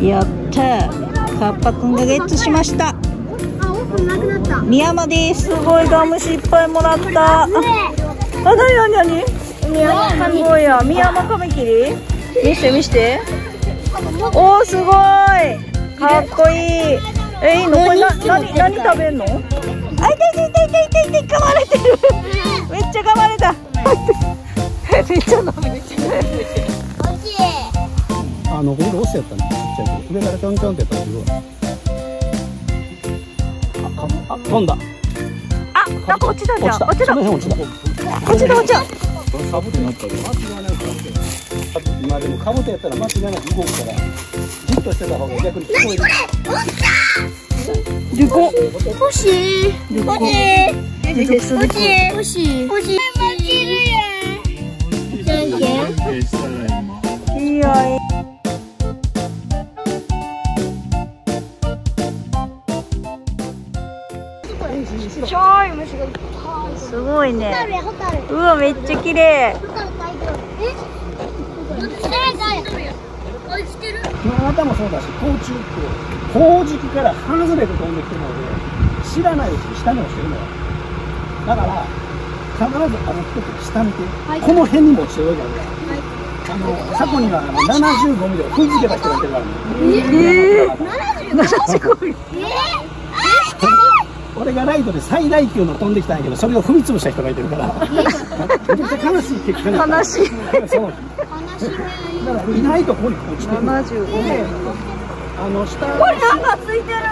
やったー、カッパくんがゲットしました。ミヤマです。すごいガムシいっぱいもらった。あ、なにすごいや、ミヤマカミキリ見して見して。おー、すごいかっこいい。いいのこれ。何食べんの。あ、痛い噛まれてるめっちゃ噛まれためっちゃ飲む。 これロスやったの、ちっちゃいけど上からちょんちょんってやったらすごい。あ、飛んだ。 あ、なんか落ちたじゃん。落ちた。 カブトになったら間違いないから。今でもカブトやったら間違いなく動くから、じっとしてた方が逆に聞こえる。 リコ。 欲しい。 いいよ。すごいね。うわ、めっちゃ綺麗。 クワガタもそうだし、甲虫って高軸から半ずれて飛んできてるので、知らないうちに下に落ちてるのよ。だから必ず下見て、この辺にも落ちてるわけあるから。過去には75ミリを踏んづけた人がいてるからね。 75ミリ。 俺がライトで最大級の飛んできたんやけど、それを踏み潰した人がいてるから、めちゃくちゃ悲しい結果になった。 悲しい。 そうだから意外とここに落ちてる。 75ミリ。 下これなんかついてる。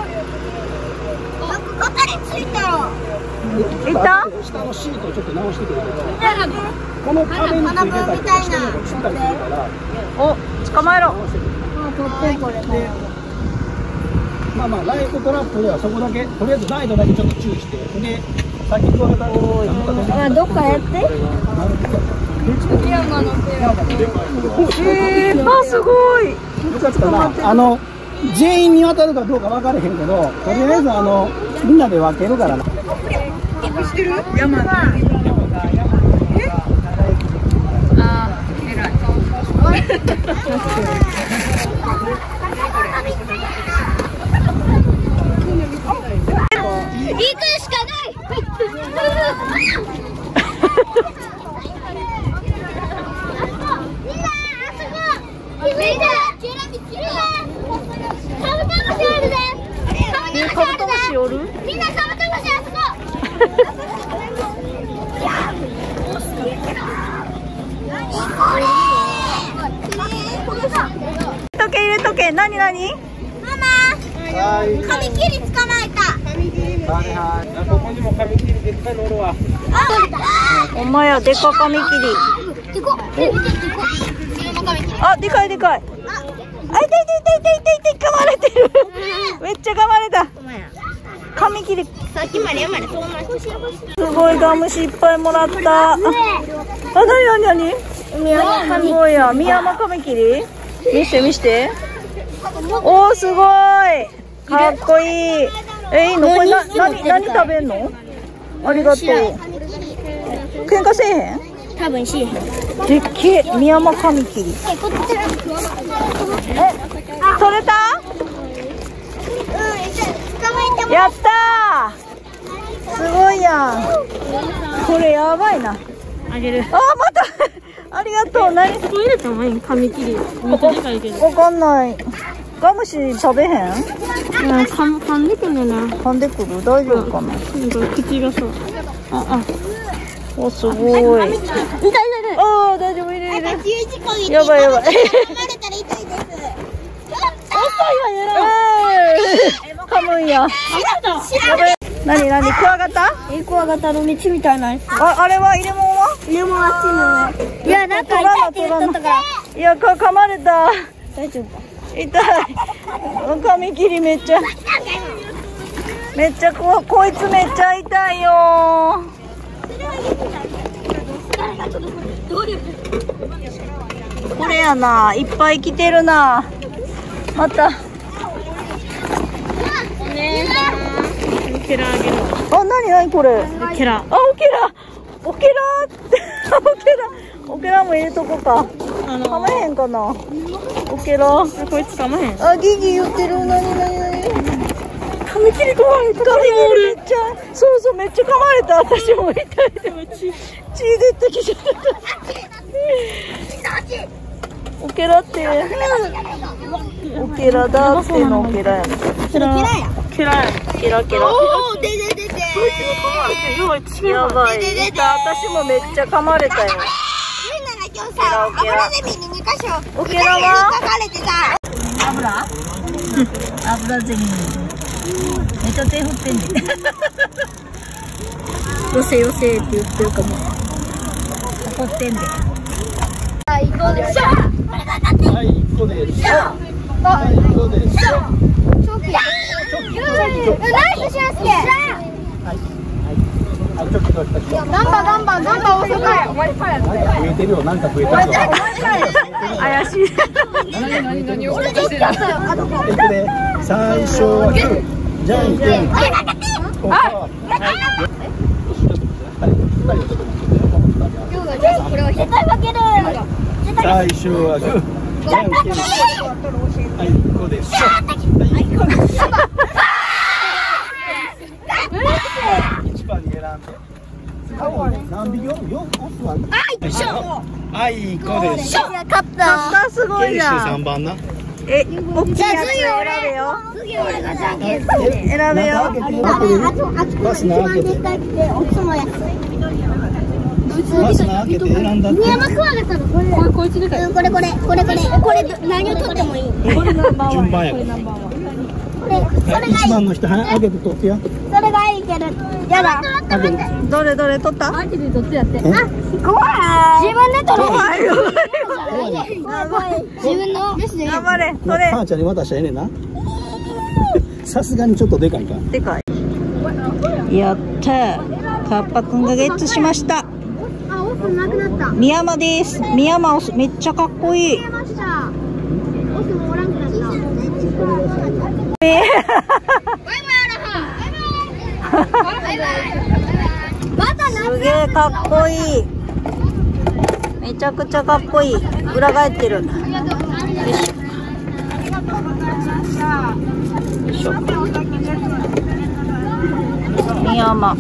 肩についた。 いた？ 下のシートをちょっと直してくれると、この壁についてたりとか下に落ちたりするから、 お、捕まえろ。 まあライトトラップではそこだけ、とりあえずライトだけちょっと注意して、で先っぽがどっかやって。 あ、すごい。 全員に渡るかどうか分からへんけど、とりあえずみんなで分けるからな。 してる？山。あ、偉い。 行くしかない。 カブトムシおる？ みんなカブトムシあそこ。 入れとけ。何？ ママ、カミキリ捕まえた。 ここにもカミキリでっかいのおるわ。 お前や、でかカミキリ。あ、でかい。あ、痛い。噛まれてる。めっちゃ噛まれた。カミキリ。 さっきまで山でそうなんです。 すごいガムシいっぱいもらった。あ、何？すごいや、ミヤマカミキリ。見して。おー、すごいかっこいい。いいのこれ。何食べんの？ありがとう。喧嘩せえへん？ 多分しえへん。 でっけえ、ミヤマカミキリ。取れた？やったー、すごいやん。これやばいな。 あげる。 あ、またありがとう。何？ ここ入れたの？カミキリ。めっちゃでかいけど。 わかんない。ガムシ食べへん？ 噛んでくるな。 噛んでくる？大丈夫かな？ 口がさ。 お、すごい。 痛い。 ああ、大丈夫。入れる。やばい。噛むんや。何？クワガタ？ クワガタの道みたいなやつ。 あれは入れ物は？ 入れ物あっちの上。いや、なんか痛いって言っとったから。 いや、噛まれた。 大丈夫か。 痛い。カミキリめっちゃこいつめっちゃ痛いよ。これやな、いっぱい来てるな。また。 ケラあげる。 あ、何これ。 ケラ。 あ、オケラって。オケラ。 オケラも入れとこうか。噛まへんかな。オケラ。こいつ噛まへん。あ、ギギ言ってる。なに。噛み切り怖い。めっちゃ、そうそう、めっちゃ噛まれた。私も痛い。でも血出てきちゃった。オケラって。オケラだってのオケラやん。ケラや。ケラ。おお、出て。やばい。私もめっちゃ噛まれたよ。オケラは油ゼリー。めっちゃ手振ってんね。よせって言ってるかも。怒ってんで。はい、1個でしょ。ガンバ遅かよ。増えてるよ、なんか増えたぞ。怪しい。何を最初はグー、じゃんけん。最初はグー、じゃんけん。はい、ここでしょ。一番に選んで。何匹よ？はい、これでしょ。勝った。すごいな。3番な。大きいやつ選べよ。選べよ。バスな開けて。バスな開けて選んだって。宮山クワガタのこれ。これ何を取ってもいい。順番や。1番の人開けて取ってや。それがいいけど。やだ。どれ取った？開けて取ってやって。あ、怖い。自分で取る。怖いよ。自分の。頑張れ。それ。母ちゃんに渡したらええねんな。さすがにちょっとでかいか。でかい。やったー。カッパくんがゲットしました。あ、オスなくなった。ミヤマです。ミヤマオスめっちゃかっこいい。オスもおらんくなった。すげえかっこいい。めちゃくちゃかっこいい。裏返ってる。よいしょ。ミヤマ。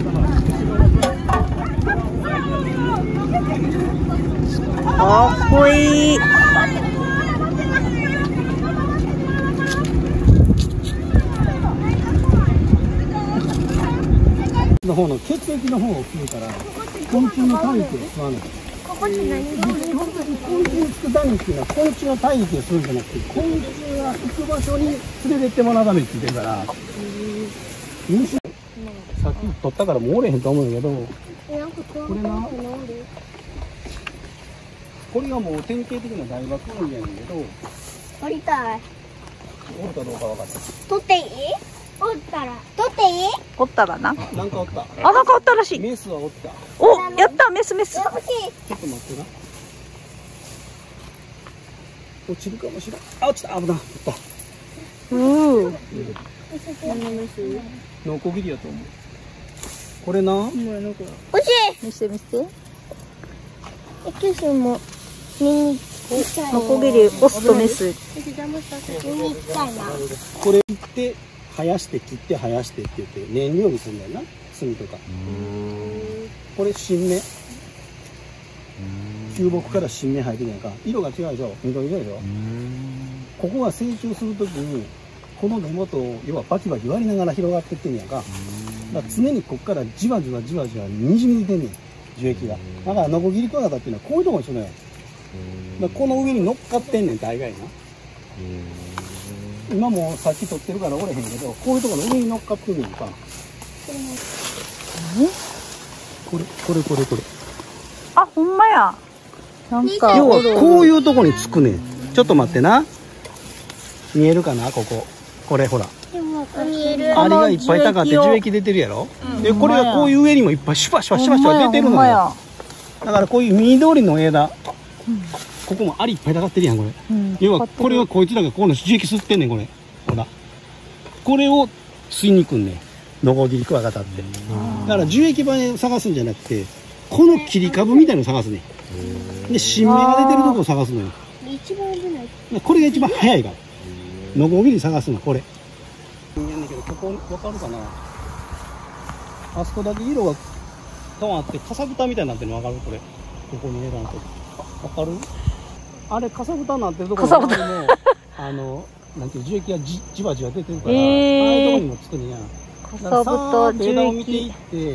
かっこいい。の方の血液の方を吸うから昆虫の体液を吸わない。ここに何？昆虫つくためっていうのは昆虫の体液を吸うんじゃなくて昆虫が行く場所に連れてってもらうためについてるから。さっき取ったからもう折れへんと思うんだけど、これな、これがもう典型的な大学運やねんけど、取りたい。折るかどうか分かった。取っていい？折ったら。取っていい？折ったらな。なんか折った。あ、なんか折ったらしい。メスは折った。お、やった、メス。ちょっと待ってな。落ちるかもしれない。あ、落ちた。危ない。折った。ノコギリやと思う。これな。落ち。見せて。九州も。ノコギリ、オスとメス。これ切って生やしてって言って燃料にするんだよな、炭とか。これ新芽。旧木から新芽生えてるやんか。色が違うでしょ、緑色でしょ。ここが成長するときにこの根元を要はバキバキ割りながら広がってってんやんか。だから常にここからじわじわにじみ出てんねん、樹液が。だからノコギリクワガタっていうのはこういうとこ一緒だよ。この上に乗っかってんねん、大概な。今もさっき取ってるから折れへんけど、こういうところの上に乗っかってんねんか。これ。あ、ほんまや。なんか要はこういうとこにつくねん。ちょっと待ってな。見えるかな、ここ。これほら。アリがいっぱいたかって樹液出てるやろ。で、これがこういう上にもいっぱいシュワシュワ出てるのよ。だからこういう緑の枝。ここもアリいっぱいたかってるやん、これ。要はこれはこいつらがここの樹液吸ってんねん、これ。ほら。これを吸いに行くんねん。ノコギリクワガタって。だから樹液場で探すんじゃなくて、 この切り株みたいのを探すね。で新芽が出てるとこを探すのよ。 一番危ない。 これが一番早いからノコギリ探すのこれ。やんだけど、ここ分かるかな。あそこだけ色が変わってかさぶたみたいになってるの分かる？これここに選んと分かる？あれかさぶたになってるところもなんていう樹液がじわじわ出てるから、ああいうとこにもつくねや。かさぶた枝を見ていって、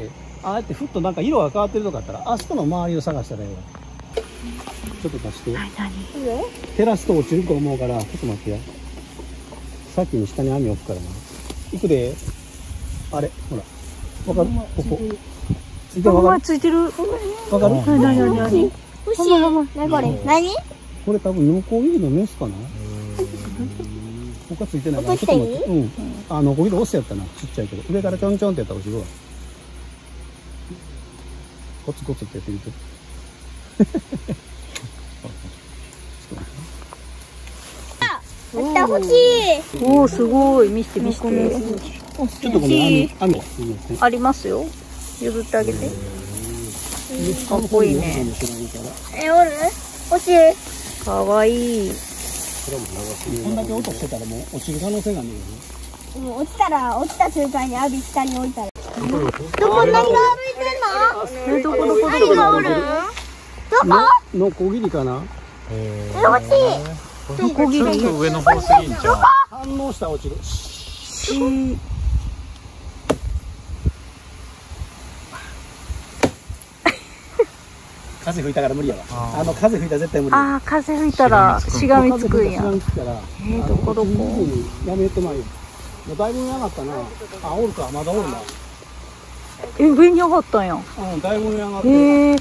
ああやってふっとなんか色が変わってるとこあったら、あそこの周りを探したらいいわ。ちょっと貸して。照らすと落ちると思うから、ちょっと待ってや。先に下に網置くからな。行くで。あれ、ほら。わかる？ここ。ついてる？わかる？ついてる。わかる？ 何？欲しい。何これ？何？ これ多分ノコギリのメスかな。他ついてないから。ちょっと待って。うん。ノコギリ押すやったな。ちっちゃいけど。上からちょんちょんってやったら落ちるわ。コツコツってやってみて。 欲しい。 おお、すごい。見せて見せて。 ちょっとこの網ありますよ。譲ってあげて。かっこいいね。 おる？欲しい。 かわいい。 こんだけ音してたらもう落ちる可能性があるよね。 もう落ちた瞬間に網下に置いたら。どこ何が歩いてんの？ どこどこ何がおる？どこ？ ノコギリかな。 欲しい。 ノコギリ。 ちょっと上の方すぎんじゃん。 反応したら落ちる。風吹いたから無理やわ。風吹いたら絶対無理。 ああ、風吹いたらしがみつくんや。どこどこ？ やめてまいよ。だいぶ上がったな。あ、おるか、まだおるな。 上に上がったんや。 うん、だいぶ上上がってる。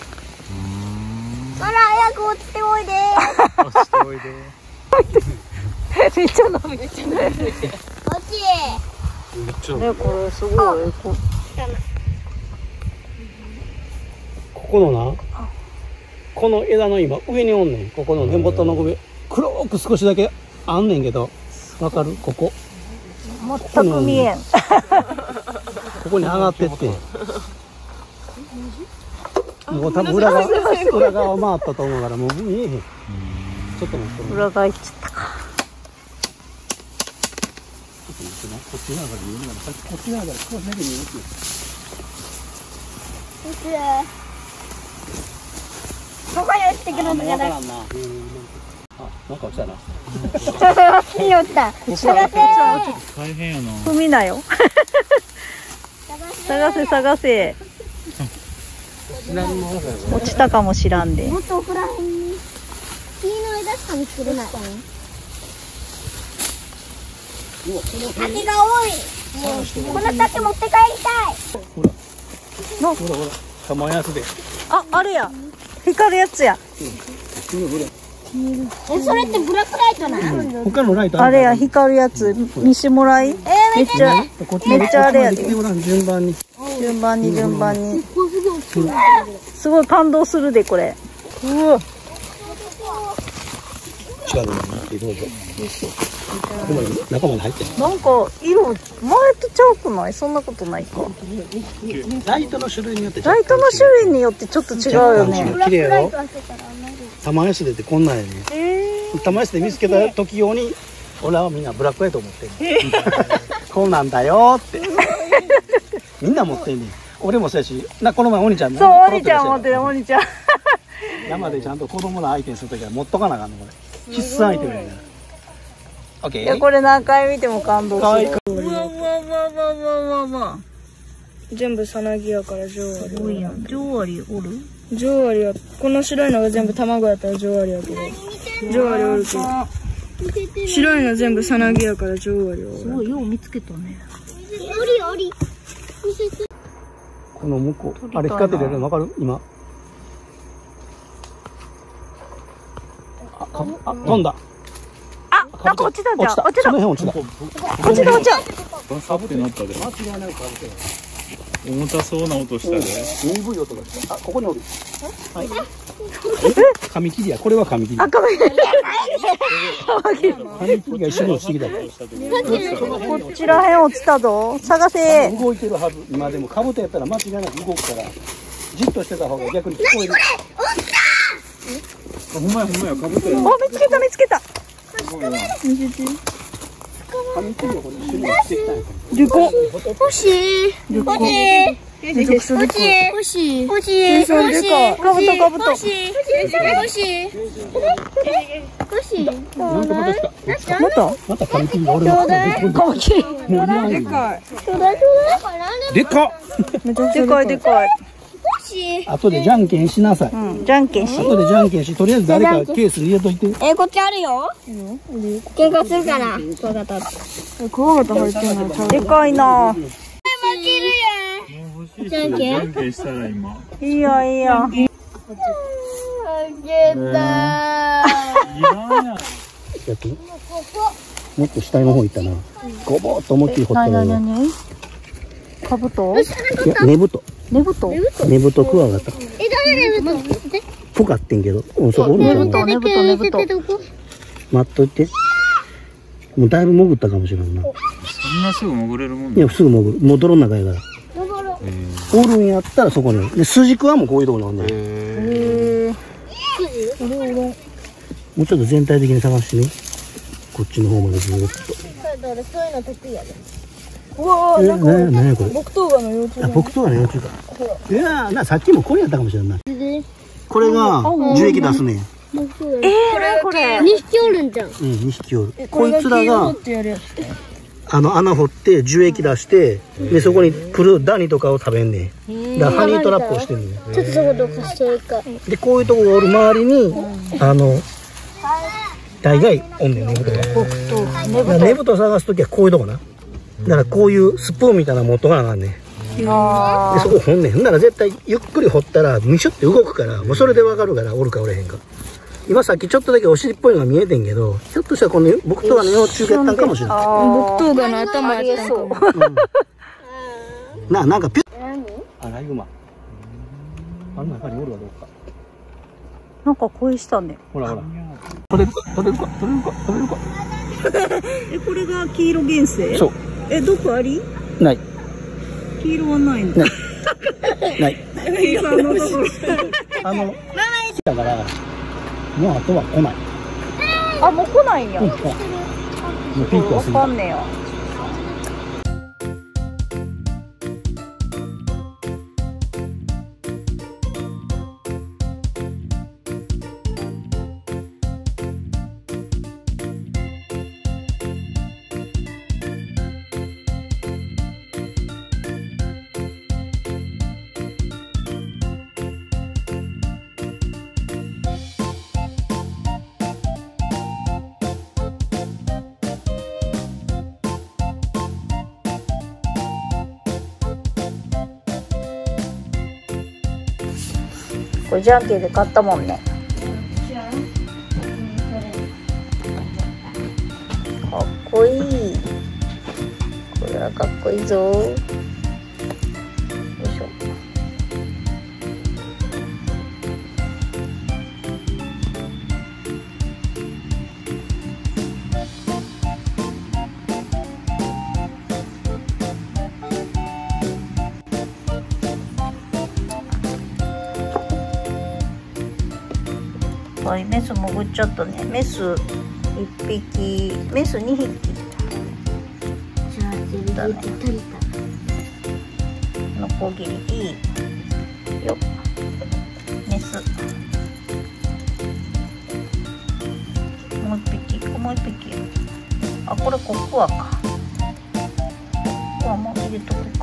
あら、早く落ちておいで。 落ちておいで。 めっちゃ伸びてる。 落ち。 めっちゃ。 ね、これすごい。 ここのな、この枝の今上におんねん。ここの根元の上、黒く少しだけあんねんけど、わかる？ここ。 全く見えん。 ここに上がってって。もう多分裏側回ったと思うからもう見えへん。ちょっと待って。 裏側行っちゃったか。 ちょっと待ってな。こっち側から見えるから、こっち側から少しだけ見えるって。 ここに落ちてくるのじゃない。 あ、なんか落ちたな。 木に落ちた。探せ。 大変やな。 踏みなよ。探せ探せ。落ちたかもしらんで。 もっと奥らへんに木の枝しか見つけれない。竹が多い。この竹持って帰りたい。 ほら玉安で。 あ、あれや。光るやつや。 それってブラックライトなの？ 他のライトあれや、光るやつ。見してもらい。めっちゃあれやで。 順番に。 すごい感動するで、これ。うわ。 近くにどうぞ。中まで入って。 なんか色前とちゃうくない？そんなことないか。 ライトの種類によってライトの種類によってちょっと違うよね。 綺麗よ。玉安でってこんなんやね。玉安で見つけた時用に俺はみんなブラックライト持ってんねん。こんなんだよってみんな持ってんねん。俺もそうやしな。この前お兄ちゃんそう、お兄ちゃん持ってる。お兄ちゃん山でちゃんと子供の相手にするときは持っとかなあかんの。これ必須アイテムやね。オッケー。 いや、これ何回見ても感動する。 うわ全部さなぎやから上割り。 すごいやん。上割おる？ 上割りはこの白いのが全部卵やったら上割りやけど、上割りおるけど白いの全部さなぎやから上割りおる。 すごいよう見つけたね。 おりこの向こうあれ光ってるの分かる？今飛んだ。 なんか落ちたんじゃん。落ちた。 その辺落ちた。 落ちた。 バサってなったで。 間違いなくかぶってる。 重たそうな音したで。 鈍い音がした。あ、ここにおる。はい。紙切りや。これは紙切り。 赤身。 紙切りが一緒に落ちてきた。 こちら辺落ちたぞ。探せ。 動いてるはず。今でもかぶとやったら間違いなく動くからじっとしてた方が逆に聞こえる。 ほんまやほんまや、かぶってる。 見つけた見つけた。 紙切りをこれ一緒にやってきたんや。 でかっ。 欲しい。欲しい。 めちゃくちゃでかい。 欲しい。欲し計算でかい。 かぶとかぶと。 欲しい。欲しい。欲しい。 なんかまた来た。また紙切りが俺の。 紙切り。 もういらんよ。 でかい。 ちょうだいちょうだい。 でかっ。 めちゃくちゃでかいでかい。 欲しい。 後でじゃんけんしなさい。 うん、じゃんけんし。 後でじゃんけんし、とりあえず誰かケースに入れといて。 こっちあるよ。喧嘩するかな。クワガタ。 クワガタ入ってない。 でかいな。 負けるやん。 もう欲しい。じゃんけんしたら今。 いいよいいよ。 負けた。 いらんやん。 やってもっと下の方行ったな。ごぼーっと思いっきり掘ったらいいよ。 何？かぶと？ いや、根太。 ねぶと？ 根太クワガタ。 誰ねぶと。 ぽかってんけど。うん、そこおると思う。 ねぶとねぶと。 待っといて。もうだいぶ潜ったかもしれんな。 そんなすぐ潜れるもんいや、すぐ潜る。もう泥の中やから。おるんやったらそこに。で、筋軸はもうこういうとこにあんねん。もうちょっと全体的に探してみ。こっちの方までずーっと。 そういうの得意やで。 うわー、なんかなんやこれ。 木刀がの幼虫。 あ、僕とはね、幼虫か。いやー、さっきもこれやったかもしれんな。これが樹液出すねん。 これ。 2匹おるんじゃん。 うん、2匹おる。 これがこいつらが、 ってやるやつ。 穴掘って樹液出して、で、そこに来るダニとかを食べんねん。だからハニートラップをしてんねん。 ちょっとそこどかしてるか。 で、こういうとこがおる周りに、大概おんねん、ねぶとが。だからねぶとを探すときはこういうとこな。だからこういうスプーンみたいなの持っとかなあかんねん。で、そこ掘んねん。ほんなら絶対ゆっくり掘ったら、ミシュって動くから、もうそれでわかるから、おるかおれへんか。今さっきちょっとだけお尻っぽいのが見えてんけど、ひょっとしたらこの僕とはの幼虫やったんかもしれない。 木刀がの頭やったんかも。 なんかピュッ。アライグマ。あん中におるかどうか。 なんか恋したね。 ほらほら。取れるか。 これが黄色原生？ そう。 毒あり？ ない。 黄色はないんだ。 ない。 今のところ。 だから、もうあとは来ない。 あ、もう来ないんや。 もうピークはわ過ぎた。 かんねえよ。これじゃんけんで買ったもんね。かっこいい。これはかっこいいぞ。よいしょ。はい、メス潜っちゃったね。メス1匹、メス2匹。 じゃあ、全部取れた。 ノコギリよっ。メス。もう1匹、もう1匹。あ、これココアか。ココアも入れとくか。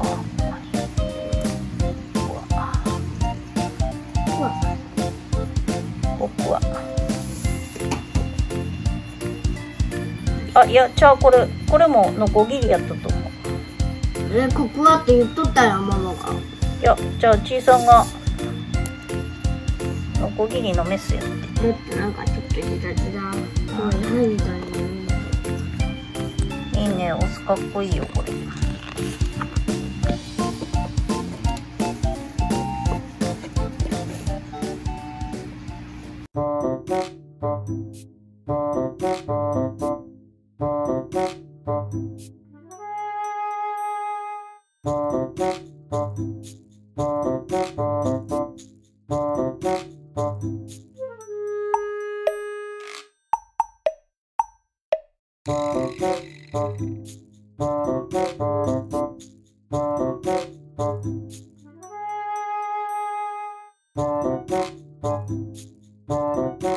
ココア。あ、いや、じゃあこれもノコギリやったと思う。 ここはって言っとったよ、ママが。 いや、じゃあちいさんがノコギリのメスやって。 もっとなんかちょっとひたちだ。はいみたいな。 いいね、オスかっこいいよこれ。 う。